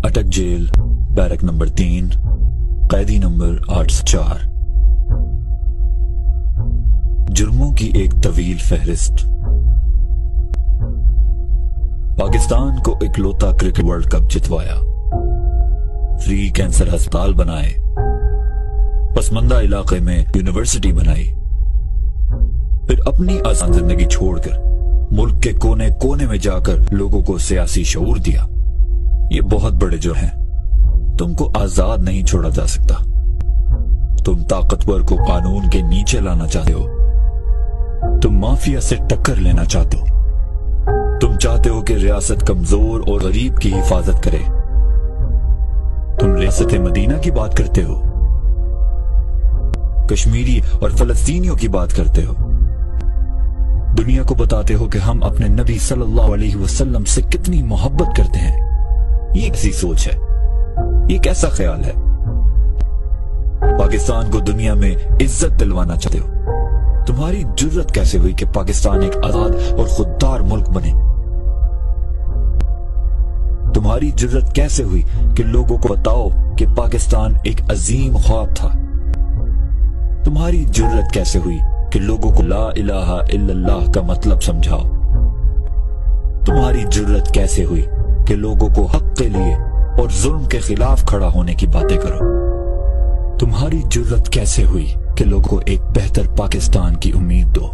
अटक jail, barrack number 3, कैदी number 804। जुर्मों की एक तवील फहरिस्त। पाकिस्तान को इकलौता क्रिकेट वर्ल्ड कप जितवाया, फ्री कैंसर अस्पताल बनाए, पसमंदा इलाके में यूनिवर्सिटी बनाई, फिर अपनी आसान जिंदगी छोड़कर मुल्क के कोने कोने में जाकर लोगों को सियासी शऊर दिया। ये बहुत बड़े जुर्म हैं। तुमको आजाद नहीं छोड़ा जा सकता। तुम ताकतवर को कानून के नीचे लाना चाहते हो। तुम माफिया से टक्कर लेना चाहते हो। तुम चाहते हो कि रियासत कमजोर और गरीब की हिफाजत करे। तुम रियासत मदीना की बात करते हो, कश्मीरी और फलस्तीनियों की बात करते हो। दुनिया को बताते हो कि हम अपने नबी सल्लल्लाहु अलैहि वसल्लम से कितनी मोहब्बत करते हैं। ये कैसी सोच है? ये कैसा ख्याल है? पाकिस्तान को दुनिया में इज्जत दिलवाना चाहते हो। तुम्हारी जुर्रत कैसे हुई कि पाकिस्तान एक आजाद और खुददार मुल्क बने? तुम्हारी जुर्रत कैसे हुई कि लोगों को बताओ कि पाकिस्तान एक अजीम ख्वाब था? तुम्हारी जुर्रत कैसे हुई कि लोगों को ला इलाहा इल्लल्लाह का मतलब समझाओ? तुम्हारी जुर्रत कैसे हुई कि लोगों को हक के लिए और जुल्म के खिलाफ खड़ा होने की बातें करो? तुम्हारी जुर्रत कैसे हुई कि लोगों को एक बेहतर पाकिस्तान की उम्मीद दो?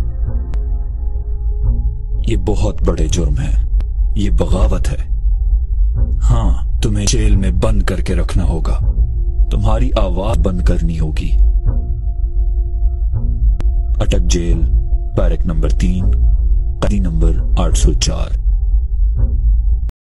ये बहुत बड़े जुर्म है, ये बगावत है। हाँ, तुम्हें जेल में बंद करके रखना होगा। तुम्हारी आवाज बंद करनी होगी। अटक जेल, बैरक नंबर 3, कैदी नंबर 804।